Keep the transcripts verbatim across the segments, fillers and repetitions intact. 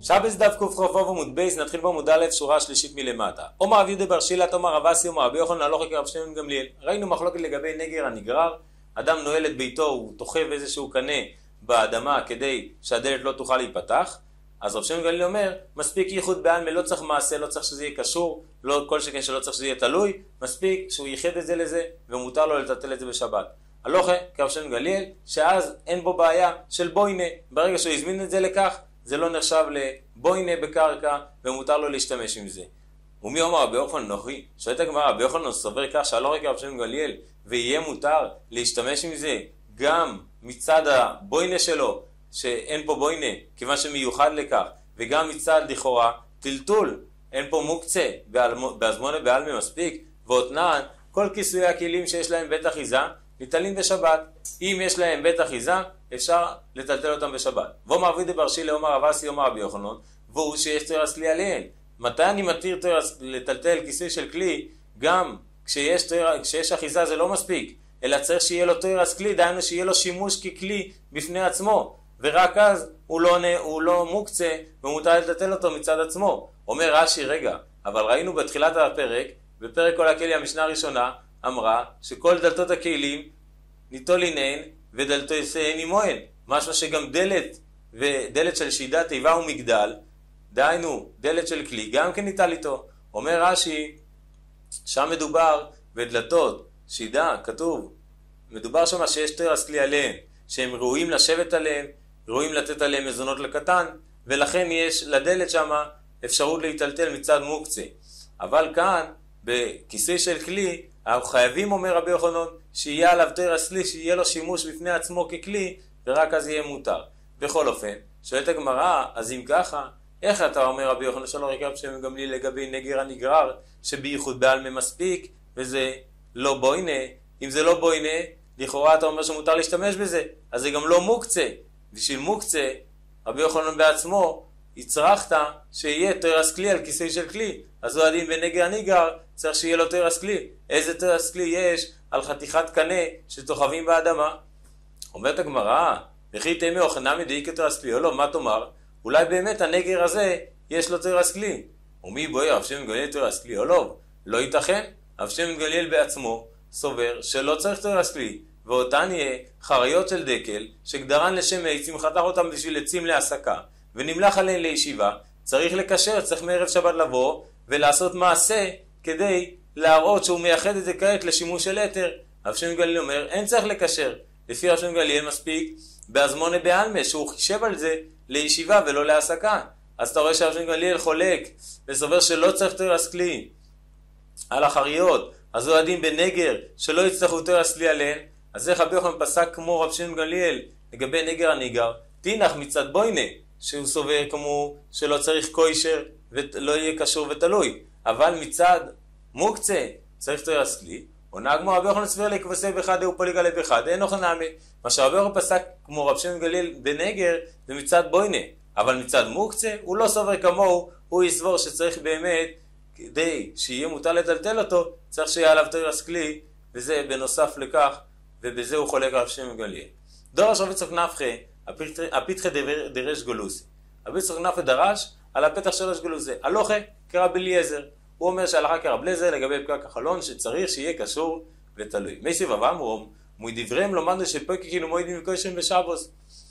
שבס דף קוף עמוד בייס, נתחיל בעמוד א', שורה שלישית מלמטה. אומר רב יהודה בר שילת, אומר רב אסי, אומר רבי יוחנן הלכה כרב שמעון גמליאל. ראינו מחלוקת לגבי נגר הנגרר. אדם נועל את ביתו, הוא תוכב איזשהו קנה באדמה כדי שהדלת לא תוכל להיפתח. אז רב שמעון גמליאל אומר, מספיק ייחוד בעלמא, לא צריך מעשה, לא צריך שזה יהיה קשור, לא כל שכן שלא צריך שזה יהיה תלוי, מספיק שהוא ייחד את זה לזה ומותר לו לטלטל את זה בשבת. הלכה כרב שמעון גמליאל, שאז אין בו בעיה של בוינה, ברגע שהוא הזמין את זה לכך, זה לא נחשב לבוינה בקרקע ומותר לו להשתמש עם זה. ומי אומר רבי יוחנן נוחי? שואלת הגמרא, רבי יוחנן סובר כך שהלכה כרב שמעון גמליאל ויהיה מותר להשתמש עם זה גם מצד הבוינה שלו, שאין פה בוינה כיוון שמיוחד לכך, וגם מצד לכאורה טלטול, אין פה מוקצה בהזמונה בעלמא מספיק, ואותנן כל כיסויי הכלים שיש להם בית אחיזה ניטלים בשבת. אם יש להם בית אחיזה אפשר לטלטל אותם בשבת. ואומר רב יהודה בר שילת, אומר רב אסי, אומר רבי יוחנן, והוא שיש תרס כלי עליהן. מתי אני מתיר תרס לטלטל כיסוי של כלי? גם כשיש, תרס, כשיש אחיזה זה לא מספיק, אלא צריך שיהיה לו תרס כלי, דהיינו שיהיה לו שימוש ככלי בפני עצמו, ורק אז הוא לא, הוא לא מוקצה ומותר לטלטל אותו מצד עצמו. אומר רש"י, רגע, אבל ראינו בתחילת הפרק, בפרק כל הכלי המשנה הראשונה, אמרה שכל דלתות הכלים ניטול עינן ודלתותיהן עמהן, משמע שגם דלת ודלת של שידה, תיבה ומגדל, דהיינו דלת של כלי, גם כן ניטל איתו. אומר רש"י, שם מדובר בדלתות שידה, כתוב, מדובר שם שיש תרס כלי עליהם, שהם ראויים לשבת עליהם, ראויים לתת עליהם מזונות לקטן, ולכן יש לדלת שם אפשרות להיטלטל מצד מוקצה. אבל כאן בכיסוי של כלי אנחנו חייבים, אומר רבי יוחנן, שיהיה עליו תרס כלי, שיהיה לו שימוש בפני עצמו ככלי, ורק אז יהיה מותר. בכל אופן, שואלת הגמרא, אז אם ככה, איך אתה אומר רבי יוחנן שלא רב שמעון גמליאל לגבי נגר הנגרר, שבייחוד בעלמא מספיק, וזה לא בוינה? אם זה לא בוינה, לכאורה אתה אומר שמותר להשתמש בזה, אז זה גם לא מוקצה. בשביל מוקצה, רבי יוחנן בעצמו, הצרכת שיהיה תרס כלי על כיסוי של כלי. אז הוא הדין בנגר הנגרר, צריך שיהיה לו תרס כלי. איזה תרס כלי יש על חתיכת קנה שתוכבים באדמה? אומרת הגמרא, וכי תימא אוכנמי דאי כתרס כלי, או לא, מה תאמר? אולי באמת הנגר הזה יש לו תרס כלי. ומי בואי, רב שמעון גמליאל תרס כלי, או לא? לא ייתכן. רב שמעון גמליאל בעצמו סובר שלא צריך תרס כלי, ואותן יהיה חריות של דקל שגדרן לשם עצים, חתך אותם בשביל עצים להסקה ונמלח עליהן לישיבה. צריך לקשר, צריך מערב שבת לבוא ולעשות מעשה כדי להראות שהוא מייחד את זה כעת לשימוש של יתר. רב שמעון גמליאל אומר אין צריך לקשר. לפי רב שמעון גמליאל מספיק בהזמונה בעלמא שהוא חישב על זה לישיבה ולא להסקה. אז אתה רואה שרב שמעון גמליאל חולק וסובר שלא צריך תרס כלי על החריות, אז הוא הדין בנגר שלא יצטרכו תרס כלי עליהן. אז איך רבי יוחנן פסק כמו רב שמעון גמליאל לגבי נגר הנגרר? תינח מצד בוינה, שהוא סובר כמו שלא צריך קוישר ולא יהיה קשור ותלוי, אבל מצד מוקצה צריך תרס כלי. עונה הגמרא, רבי יוחנן סובר לכבשי בחד ופוליגה לבחד, אין אוכנמי. מה שרבי יוחנן פסק כמו רב שמעון גמליאל בנגר זה מצד בוינה, אבל מצד מוקצה הוא לא סובר כמוהו, הוא יסבור שצריך באמת, כדי שיהיה מותר לטלטל אותו, צריך שיהיה עליו תרס כלי, וזה בנוסף לכך, ובזה הוא חולק רב שמעון גמליאל. דורש רבי יצחק נפחא, הפיתחא דרש גולוסי. רבי יצחק נפחא דרש על הפתח של רש גולוסי. הלכה כרבי אליעזר. הוא אומר שהלכה כרבי אליעזר לגבי פקק החלון שצריך שיהיה קשור ותלוי. מי סביב אמרום, מדבריהם לומדנו שפקקים ומועדים וקושרים בשבוס.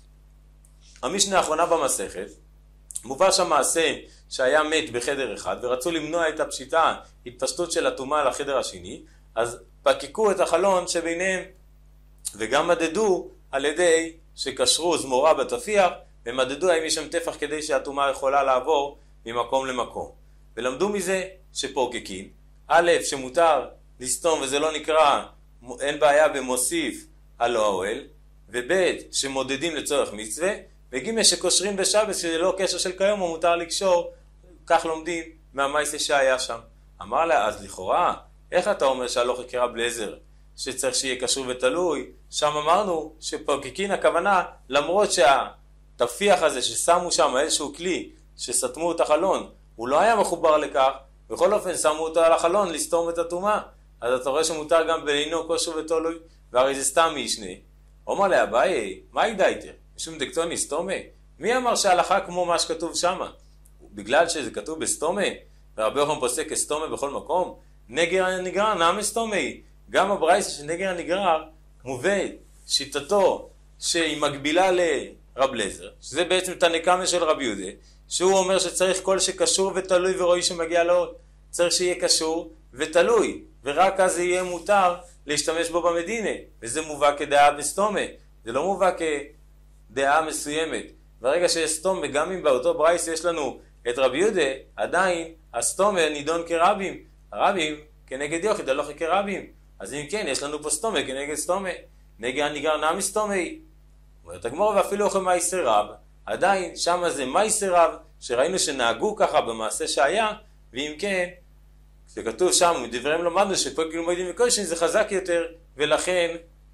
המשנה האחרונה במסכת, מובא שם מעשה שהיה מת בחדר אחד ורצו למנוע את הפשיטה, התפשטות של הטומאה לחדר השני, אז פקקו את החלון שביניהם וגם מדדו על ידי שקשרו זמורה בתפיח ומדדו האם יש שם טפח כדי שהטומאה יכולה לעבור ממקום למקום. ולמדו מזה שפוקקים, א' שמותר לסתום וזה לא נקרא, אין בעיה במוסיף על האוהל, וב' שמודדים לצורך מצווה, וג' שקושרים בשבת שזה לא קשר של כיום או מותר לקשור, כך לומדים מהמייסה שהיה שם. אמר לה, אז לכאורה, איך אתה אומר שהלכה כרבי אליעזר שצריך שיהיה קשור ותלוי? שם אמרנו שפוקקין הכוונה, למרות שהתפיח הזה ששמו שם איזשהו כלי שסתמו את החלון, הוא לא היה מחובר לכך, בכל אופן שמו אותו על החלון לסתום את הטומאה. אז אתה רואה שמותר גם בעינו קושר ותלוי, והרי זה סתם משנה. אומר לה, אביי, מה ידעיתר? משום דקטוני סתומה? מי אמר שההלכה כמו מה שכתוב שמה? בגלל שזה כתוב בסתומה, ורבי יוחנן פוסק כסתומה בכל מקום, נגר הנגרר נעמי סתומי. גם הברייתא של נגר הנגרר מובא שיטתו שהיא מקבילה לרב אליעזר, שזה בעצם תנא קמא של רבי יהודה, שהוא אומר שצריך כל שקשור ותלוי ורואי שמגיע לאות, צריך שיהיה קשור ותלוי, ורק אז יהיה מותר להשתמש בו במדינה, וזה מובא כדעה בסתומה, זה לא מובא כדעה מסוימת. ברגע שיש סתומה, גם אם באותו ברייתא יש לנו את רבי יהודה, עדיין הסתומה נידון כרבים, הרבים כנגד יוחד, הלכה כרבים. אז אם כן, יש לנו פה סתומה כנגד סתומה, נגר הנגרר נעמי סתומי. אומרת הגמרא, ואפילו אוכל מייסר רב, עדיין שם זה מייסר רב, שראינו שנהגו ככה במעשה שהיה, ואם כן, כשכתוב שם, מדבריהם למדנו שכל כאילו מועדים וקודשים זה חזק יותר, ולכן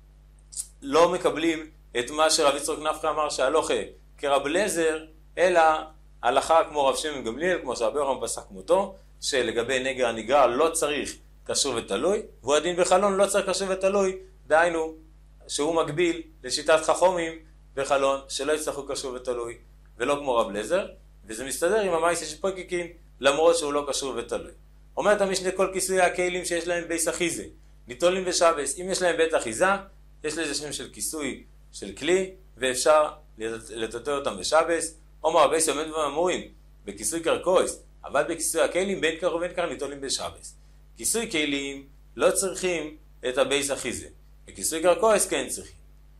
לא מקבלים את מה שרב יצחק נפקא אמר שההלכה כרב אליעזר, אלא הלכה כמו רב שמעון גמליאל, כמו שרבי יוחנן פסק כמותו, שלגבי נגר הנגרר לא צריך קשור ותלוי, והוא הדין בחלון לא צריך קשור ותלוי, דהיינו שהוא מקביל לשיטת חכמים בחלון שלא יצטרכו קשור ותלוי, ולא כמו רב אליעזר, וזה מסתדר עם המעשה של פוקקין למרות שהוא לא קשור ותלוי. אומרת המשנה, כל כיסויי הכלים שיש להם בייס אחיזה ניטולים בשבס, אם יש להם בית אחיזה יש לזה שם של כיסוי של כלי ואפשר לטאטא אותם בשבס. אומר רבי יוסי עומד ואמורים בכיסוי קרקויס, אבל בכיסוי הכלים בין כך ובין כך ניטולים בשבס. כיסוי כלים לא צריכים את הבייס אחיזה, בכיסוי קרקויס כן צריכים.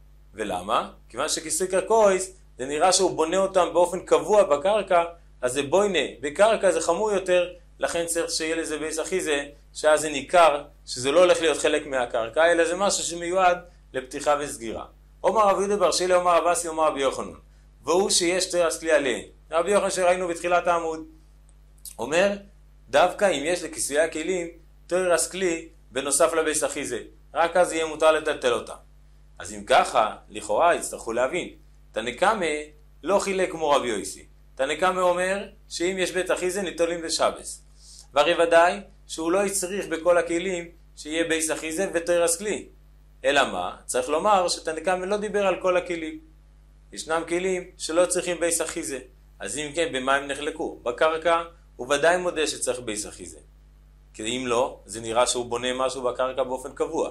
ולמה? כיוון שכיסוי קרקויס זה נראה שהוא בונה אותם באופן קבוע בקרקע, אז זה בוינה, בקרקע זה חמור יותר, לכן צריך שיהיה לזה בייס אחיזה, שאז זה ניכר שזה לא הולך להיות חלק מהקרקע, אלא זה משהו שמיועד לפתיחה וסגירה. אומר רב יהודה בר שילא, אומר רב אסי, אומר רבי יוחנן, והוא שיש תרס כלי עליהם. רבי יוחנן שראינו בתחילת העמוד, אומר, דווקא אם יש לכיסויי הכלים תרס כלי בנוסף לבייס אחיזה, רק אז יהיה מותר לטלטל אותם. אז אם ככה, לכאורה יצטרכו להבין, תנא קמא לא חילק כמו רבי יוסי. תנא קמא אומר שאם יש בית אחיזה ניטולים בשבס. והרי ודאי שהוא לא יצריך בכל הכלים שיהיה בייס אחיזה ותרס כלי. אלא מה? צריך לומר שתנא קמא לא דיבר על כל הכלים. ישנם כלים שלא צריכים בייס אחיזה. אז אם כן, במה הם נחלקו? בקרקע הוא ודאי מודה שצריך בייס אחיזה. כי אם לא, זה נראה שהוא בונה משהו בקרקע באופן קבוע.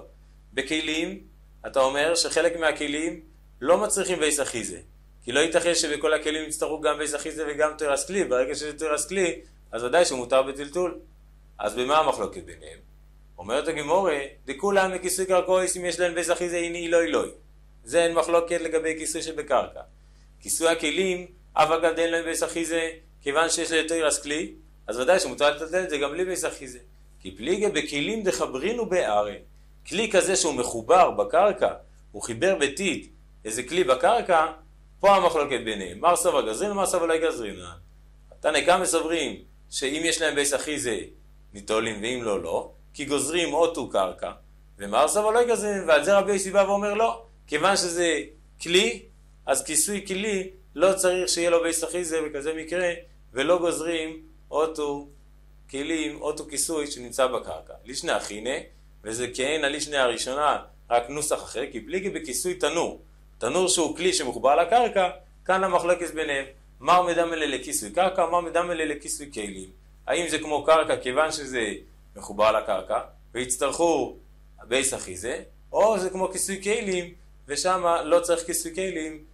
בכלים, אתה אומר שחלק מהכלים לא מצריכים בייס אחיזה. כי לא ייתכן שבכל הכלים יצטרכו גם בייס אחיזה וגם תרס כלי. ברגע שזה תרס כלי, אז ודאי שמותר בטלטול. אז במה המחלוקת ביניהם? אומרת הגמרא, דכולם מכיסוי קרקויס אם יש להם בייס אחיזה הנה אילוי אלוהי. זה אין מחלוקת לגבי כיסוי שבקרקע. כיסוי הכלים, אף אגב אין להם בייס אחיזה, כיוון שיש להם תרס כלי, אז ודאי שמותר לטלטל את זה גם בלי בייס אחיזה. כי פליגה בכלים דחברינו בארן. כלי כזה שהוא מחובר בקרקע, הוא חיבר ביתית איזה כלי בקרקע, פה המחלוקת ביניהם. מר סבא גזרין ומר סבא לא גזרין. תנא קמא סוברים שאם יש להם בייס אחיזה ניטולים ואם לא לא, כי גוזרים אותו קרקע, ומר סבא לא גזרין, ועל זה רבי יוסי בא ואומר לא, כיוון שזה כלי, אז כיסוי כלי לא צריך שיהיה לו בייס אחיזה בכזה מקרה, ולא גוזרים אותו כלים, אותו כיסוי שנמצא בקרקע. לישנא אחינה, וזה כן הלישנא הראשונה, רק נוסח אחר, כי פליגי בכיסוי תנור. תנור שהוא כלי שמחובר לקרקע, כאן המחלוקת ביניהם. מר מדמה לכיסוי קרקע, מר מדמה לכיסוי כלים. האם זה כמו קרקע כיוון שזה מחובר לקרקע, ויצטרכו בייס אחיזה, או זה כמו כיסוי כלים, ושם לא צריך כיסוי כלים,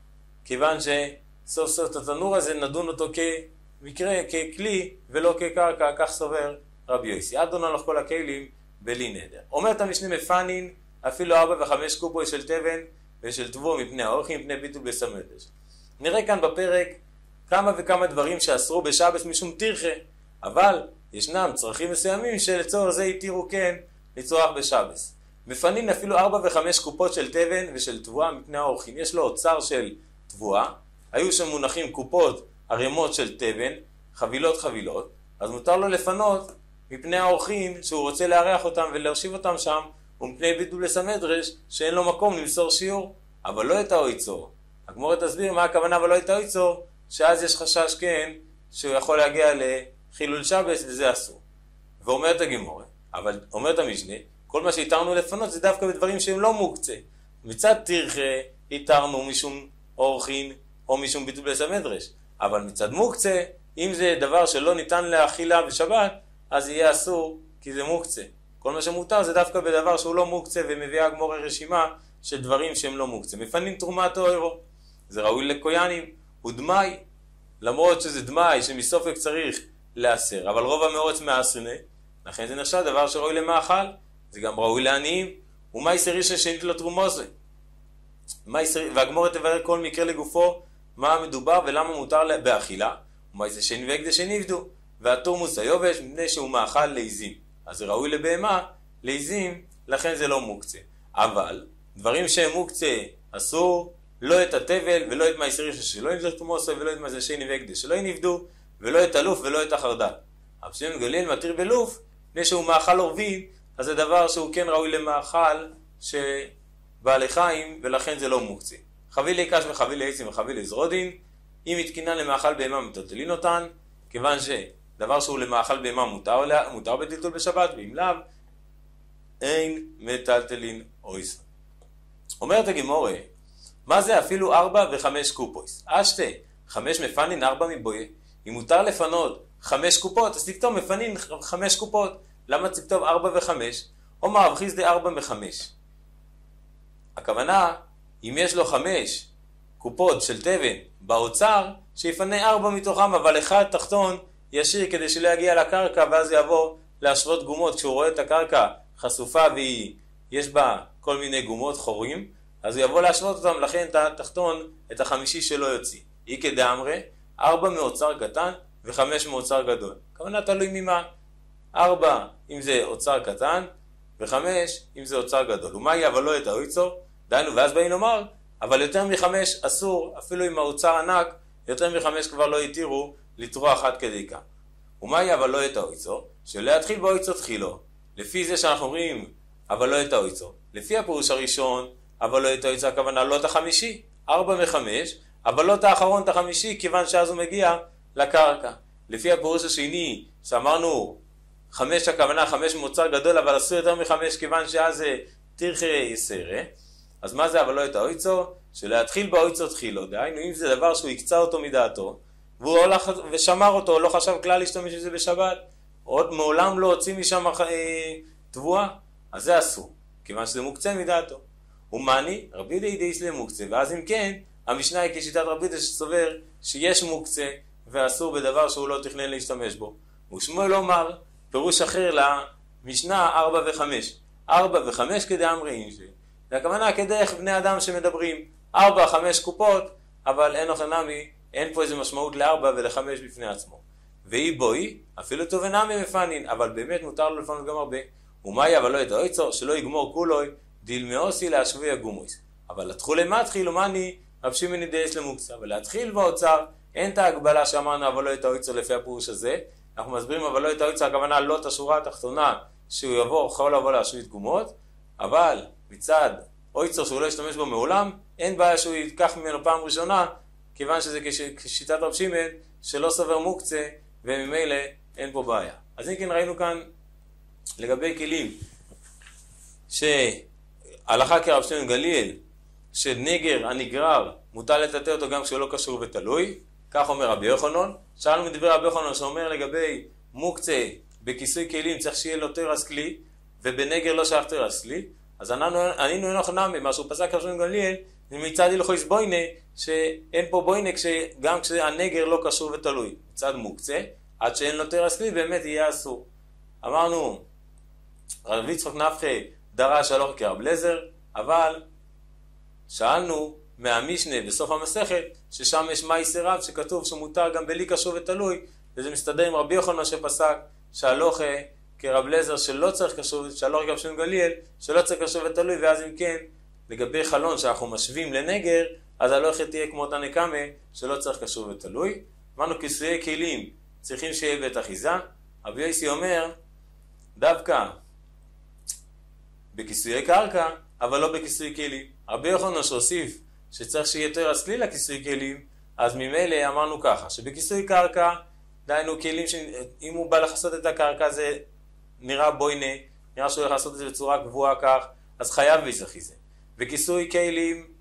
כיוון שסוף סוף את התנור הזה נדון אותו כמקרה, ככלי, ולא כקרקע, כך סובר רבי יוסי. עד דון לך כל הכלים בלי נדר. אומרת המשנה מפנין, אפילו ארבע וחמש קופוי של תבן ושל תבוא מפני האורחים, מפני ביטול בסמדש. נראה כאן בפרק כמה וכמה דברים שאסרו בשבס משום תרחה, אבל ישנם צרכים מסוימים שלצורך זה התירו כן לצרוך בשבס. מפנין אפילו ארבע וחמש קופות של תבן ושל תבואה מפני האורחים. יש לו אוצר של תבואה, היו שם מונחים קופות, ערימות של תבן, חבילות חבילות, אז מותר לו לפנות מפני האורחים שהוא רוצה לארח אותם ולהושיב אותם שם, ומפני ביטול בסמדרש שאין לו מקום למסור שיעור, אבל לא את האויצור. הגמרא תסביר מה הכוונה ולא את האויצור, שאז יש חשש כן שהוא יכול להגיע לחילול שבס וזה אסור. ואומרת הגמרא, אבל אומרת המשנה, כל מה שהתרנו לפנות זה דווקא בדברים שהם לא מוקצה. מצד תרחה התרנו משום אורחין או משום ביטול בית המדרש. אבל מצד מוקצה, אם זה דבר שלא ניתן להאכילה בשבת, אז יהיה אסור, כי זה מוקצה. כל מה שמותר זה דווקא בדבר שהוא לא מוקצה, ומביאה גמורה רשימה של דברים שהם לא מוקצה. מפנים תרומת או עירו. זה ראוי לקויאנים, הוא דמאי, למרות שזה דמאי שמסופק צריך לאסר, אבל רוב המאורץ מאסרנה, לכן זה נחשב דבר שראוי למאכל, זה גם ראוי לעניים, ומייסר איש השנית לו תרומוזה. והגמורה תברר כל מקרה לגופו, מה מדובר ולמה מותר באכילה, ומייסר שני והקדש שנבדו, והתורמוס היובש מפני שהוא מאכל לעיזים. אז זה ראוי לבהמה, לעיזים, לכן זה לא מוקצה. אבל דברים שהם מוקצה אסור, לא את הטבל ולא את מייסר איש שלא ינבדו תרומוסו ולא את מייסר שני והקדש שלא ינבדו, ולא את הלוף ולא את החרדל. רבי שמעון גמליאל מתיר בלוף, מפני שהוא מאכל עורבים, אז זה דבר שהוא כן ראוי למאכל שבעלי חיים, ולכן זה לא מוקצה. חבילי קש וחבילי עצים וחבילי זרודין, אם התקינן למאכל בהמה מטלטלין אותן, כיוון שדבר שהוא למאכל בהמה מותר, מותר בטלטול בשבת, ואם לאו, אין מטלטלין אויס. אומרת הגמורה, מה זה אפילו ארבע וחמש קופויס? אשתה, חמש מפנין ארבע מבויה. אם מותר לפנות חמש קופות, אז תכתוב מפנין חמש קופות. למה תכתוב ארבע וחמש? או מאבחיס די ארבע מחמש. הכוונה, אם יש לו חמש קופות של תבן באוצר, שיפנה ארבע מתוכם, אבל אחד תחתון ישיר כדי שלא יגיע לקרקע, ואז יבוא להשוות גומות. כשהוא רואה את הקרקע חשופה ויש בה כל מיני גומות חורים, אז הוא יבוא להשוות אותם, לכן את התחתון, את החמישי שלא יוציא. אי כדאמרי, ארבע מאוצר קטן וחמש מאוצר גדול. כוונה תלוי ממה. ארבע אם זה אוצר קטן, וחמש אם זה אוצר גדול. ומה יהיה אבל לא את האויצור? דיינו, ואז באים לומר, אבל יותר מחמש אסור, אפילו אם האוצר ענק, יותר מחמש כבר לא יתירו לטרוח עד כדי כאן. ומה יהיה אבל לא את האויצור? שלא יתחיל באויצור תחילו. לפי זה שאנחנו אומרים, אבל לא את האויצור. לפי הפירוש הראשון, אבל לא את האויצור, הכוונה לא את החמישי, ארבע מחמש, אבל לא את האחרון, את החמישי, כיוון שאז הוא מגיע לקרקע. לפי הפירוש השני, שאמרנו, חמש הכוונה, חמש מאוצר גדול, אבל אסור יותר מחמש, כיוון שאז זה תרחי יסרה. אז מה זה אבל לא את האויצור? שלהתחיל באויצור תחילו. דהיינו, אם זה דבר שהוא יקצה אותו מדעתו, והוא הולך ושמר אותו, לא חשב כלל להשתמש בזה בשבת, עוד מעולם לא הוציא משם אה, תבואה, אז זה אסור, כיוון שזה מוקצה מדעתו. ומאני, רבי די דייס למוקצה, ואז אם כן, המשנה היא כשיטת רבי די שסובר שיש מוקצה, ואסור בדבר שהוא לא תכנן להשתמש בו. ושמואל אומר, פירוש אחר למשנה ארבע וחמש. ארבע וחמש כדי אמרין שלי. זה הכוונה כדרך בני אדם שמדברים ארבע, חמש קופות, אבל אין אוכנמי, אין פה איזה משמעות לארבע ולחמש בפני עצמו. ואי בואי, אפילו טובנמי מפנין, אבל באמת מותר לו לפנות גם הרבה. ומאי אבל לא את האויצור, שלא יגמור כולוי, דילמאוסי להשווי הגומויס. אבל להתחיל למתחיל, ומאני, רב שמעון דייס למוקצה. אבל להתחיל באוצר, אין את ההגבלה שאמרנו אבל לא את האויצור לפי הפירוש הזה. אנחנו מסבירים אבל לא את האויצור, הכוונה לא את השורה התחתונה, שהוא יבוא, יכול לבוא להשווית גומות, אבל מצד אויצור שהוא לא ישתמש בו מעולם, אין בעיה שהוא ייקח ממנו פעם ראשונה, כיוון שזה כשיטת רב שמעון שלא סובר מוקצה, וממילא אין פה בעיה. אז אם כן ראינו כאן לגבי כלים, שהלכה כרב שמעון גמליאל, שנגר הנגרר מותר לטאטא אותו גם כשהוא לא קשור ותלוי, כך אומר רבי יוחנן. שאלנו מדבר רבי יוחנן שאומר לגבי מוקצה בכיסוי כלים צריך שיהיה לו תרס כלי, ובנגר לא שייך תרס כלי. אז ענינו אין אוכנמי, מה שהוא פסק רב שמעון גמליאל, מצד הלכות בוינה, שאין פה בוינה גם כשהנגר לא קשור ותלוי. מצד מוקצה, עד שאין לו תרס כלי באמת יהיה אסור. אמרנו, רבי יצחק נפחא דרש הלוך כרב אליעזר, אבל שאלנו מהמשנה בסוף המסכת, ששם יש מייסר רב שכתוב שמותר גם בלי קשור ותלוי, וזה מסתדר עם רבי יוחנן שפסק שהלוך כרב אליעזר שלא צריך קשור, שהלוך כרב שמעון גמליאל שלא צריך קשור ותלוי, ואז אם כן, לגבי חלון שאנחנו משווים לנגר, אז הלוך תהיה כמו אותה נקמה שלא צריך קשור ותלוי. אמרנו כיסויי כלים צריכים שיהיה בית אחיזה. רבי יוסי אומר, דווקא בכיסויי קרקע, אבל לא בכיסוי כלים. רבי יוחנן שהוסיף שצריך שיהיה תרס כלי לכיסוי כלים, אז ממילא אמרנו ככה, שבכיסוי קרקע, דיינו כלים שאם הוא בא לחסות את הקרקע זה נראה בוינה, נראה שהוא הולך לעשות את זה בצורה קבועה כך, אז חייב בית אחיזה. וכיסוי כלים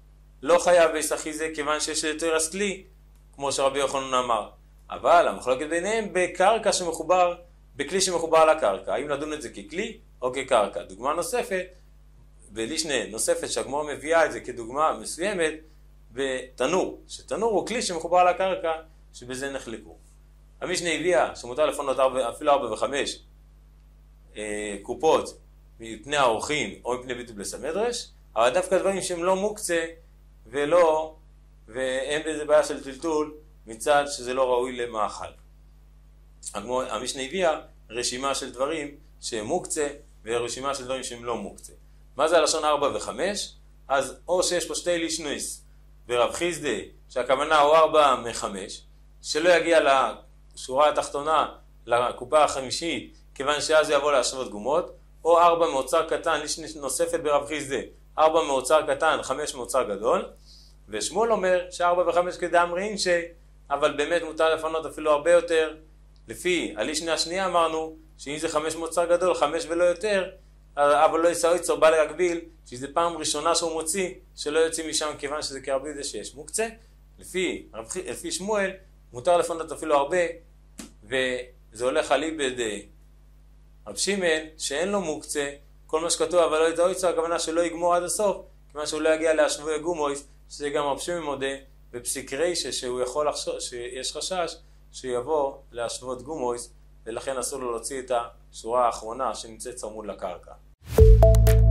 לא חייב ביסחיזה כיוון שיש יותר כלי, כמו שרבי יוחנן אמר. אבל המחלוקת ביניהם בקרקע שמחובר, בכלי שמחובר לקרקע. האם לדון את זה ככלי או כקרקע. דוגמה נוספת, בלישנה נוספת שהגמרא מביאה את זה כדוגמה מסוימת, בתנור, שתנור הוא כלי שמחובר לקרקע, שבזה נחלקו. המשנה הביאה שמותר לפנות אפילו ארבע וחמש אה, קופות מפני האורחים או מפני ביטול בית המדרש, אבל דווקא דברים שהם לא מוקצה ולא, ואין בזה בעיה של טלטול מצד שזה לא ראוי למאכל. המשנה הביאה רשימה של דברים שהם מוקצה ורשימה של דברים שהם לא מוקצה. מה זה הלשון ארבע וחמש? אז או שיש פה שתי לישנויס ורב חיסדה שהכוונה הוא ארבע מחמש, שלא יגיע לשורה התחתונה, לקופה החמישית, כיוון שאז יבוא להשבות גומות, או ארבע מאוצר קטן, לישנה נוספת ברב חיסדה, ארבע מאוצר קטן, חמש מאוצר גדול, ושמואל אומר שארבע וחמש כדאמרין ש... אבל באמת מותר לפנות אפילו הרבה יותר. לפי הלישנה השנייה אמרנו שאם זה חמש מאוצר גדול, חמש ולא יותר, אבל לא יסעו יצור בא להגביל, שזה פעם ראשונה שהוא מוציא, שלא יוצאים משם כיוון שזה כרבי זה שיש מוקצה. לפי, לפי שמואל, מותר לפנות אפילו הרבה, וזה הולך על איבד רב שמעון, שאין לו מוקצה, כל מה שכתוב, אבל לא יסעו יצור, הכוונה שלא יגמור עד הסוף, כיוון שהוא לא יגיע להשבוי גומויס, שזה גם רב שמעון מודה, בפסיק רישה שהוא יכול לחשוש, שיש חשש שיבוא להשבות גומויס, ולכן אסור לו להוציא את השורה האחרונה שנמצאת צמוד לקרקע.